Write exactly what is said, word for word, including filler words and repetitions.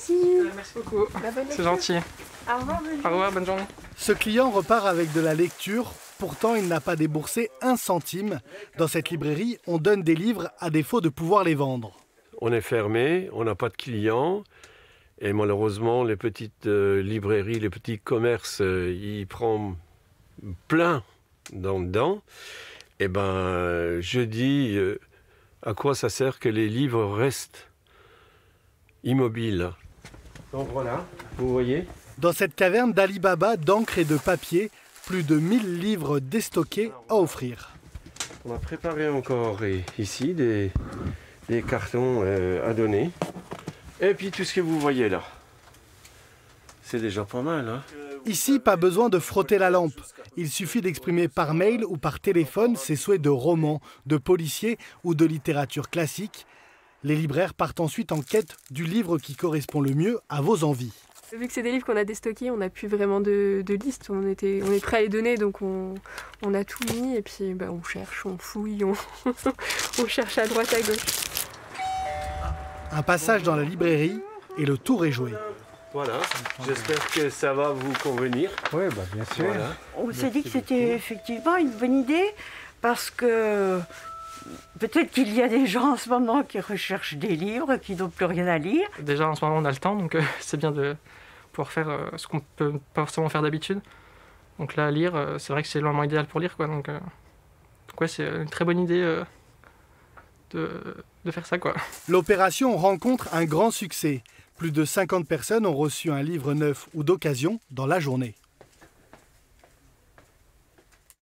Merci. Euh, merci beaucoup. C'est gentil. Au revoir, Au revoir, bonne journée. Ce client repart avec de la lecture. Pourtant, il n'a pas déboursé un centime. Dans cette librairie, on donne des livres à défaut de pouvoir les vendre. On est fermé, on n'a pas de clients. Et malheureusement, les petites euh, librairies, les petits commerces, euh, ils prennent plein dans dedans. Et ben, je dis, euh, à quoi ça sert que les livres restent immobiles? Donc voilà, vous voyez. Dans cette caverne d'Ali Baba d'encre et de papier, plus de mille livres déstockés à offrir. On a préparé encore ici des, des cartons euh, à donner. Et puis tout ce que vous voyez là, c'est déjà pas mal. Hein? Ici, pas besoin de frotter la lampe. Il suffit d'exprimer par mail ou par téléphone ses souhaits de romans, de policiers ou de littérature classique. Les libraires partent ensuite en quête du livre qui correspond le mieux à vos envies. Vu que c'est des livres qu'on a déstockés, on n'a plus vraiment de, de liste. On, était, on est prêt à les donner, donc on, on a tout mis. Et puis bah, on cherche, on fouille, on, on cherche à droite, à gauche. Un passage dans la librairie et le tour est joué. Voilà, j'espère que ça va vous convenir. Oui, bah bien sûr. Voilà. On s'est dit que c'était effectivement une bonne idée parce que peut-être qu'il y a des gens en ce moment qui recherchent des livres, qui n'ont plus rien à lire. Déjà, en ce moment, on a le temps, donc euh, c'est bien de pouvoir faire euh, ce qu'on peut pas forcément faire d'habitude. Donc là, lire, euh, c'est vrai que c'est le moment idéal pour lire, quoi. Donc, euh, donc ouais, c'est une très bonne idée euh, de, de faire ça, quoi. L'opération rencontre un grand succès. Plus de cinquante personnes ont reçu un livre neuf ou d'occasion dans la journée.